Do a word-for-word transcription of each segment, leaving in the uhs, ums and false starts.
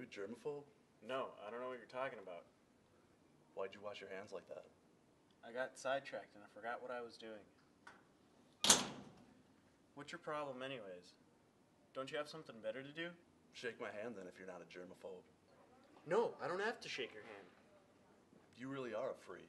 a germaphobe? No, I don't know what you're talking about. Why'd you wash your hands like that? I got sidetracked and I forgot what I was doing. What's your problem anyways? Don't you have something better to do? Shake my hand then if you're not a germaphobe. No, I don't have to shake your hand. You really are a freak.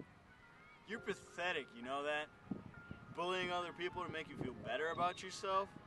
You're pathetic, you know that? Bullying other people to make you feel better about yourself?